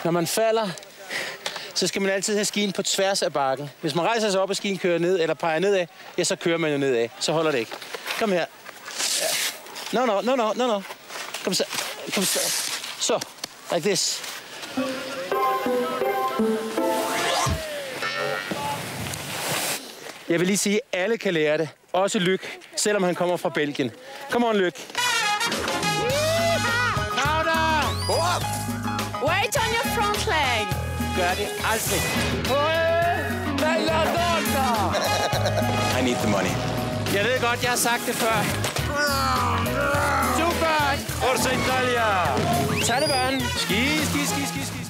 Når man falder, så skal man altid have skien på tværs af bakken. Hvis man rejser sig op, og skien kører ned, eller peger nedad, ja, så kører man jo nedad. Så holder det ikke. Kom her. No. Kom så. Så. Like this. Jeg vil lige sige, at alle kan lære det. Også Lyk, selvom han kommer fra Belgien. Come on, Lyk. Wait on your front leg. Gør det aldrig. I need the money. Jeg ved godt, jeg har sagt det før. Super! Forza Italia! Tag det, børn. Ski.